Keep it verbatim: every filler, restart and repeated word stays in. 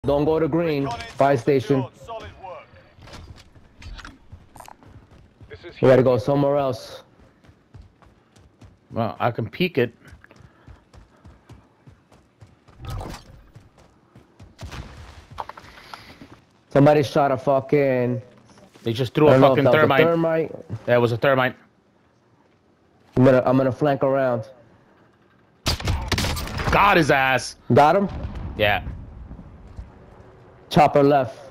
Don't go to green. Fire station. We gotta go somewhere else. Well, I can peek it. Somebody shot a fucking... They just threw I a don't know if fucking that was a thermite. thermite. That was a thermite. I'm gonna, I'm gonna flank around. Got his ass. Got him? Yeah. Chopper left.